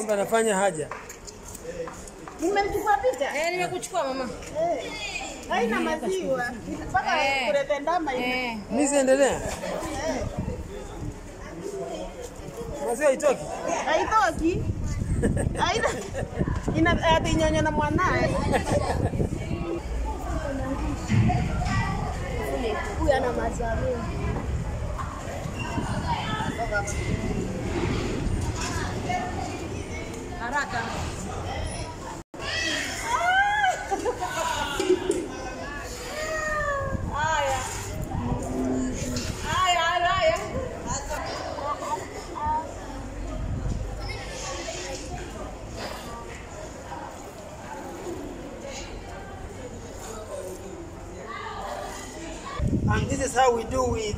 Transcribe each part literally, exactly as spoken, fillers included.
ng'ombe anafanya haja. Nimechukua picha? Eh, nimekuchukua mama. Eh. Haina maziwa. Mpaka Eh. kuleta ndama hivi. Eh. Mimi siendelea. Eh. Maziwa itoki. Haitoki. Haina. Ina atinyonya na mwanae. Huyu ana maziwa mengi. Haraka. Haya. Haya, haya. And this is how we do with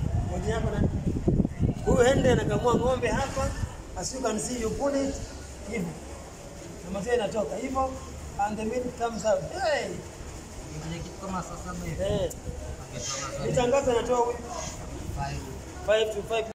huyu hende anakamua ng'ombe hapa. As you can see, you pull it hivi. Na maziwa inatoka hivyo and the milk comes out. Hey! Kama sasa hivi. Eh. Nitangaza natoa five to five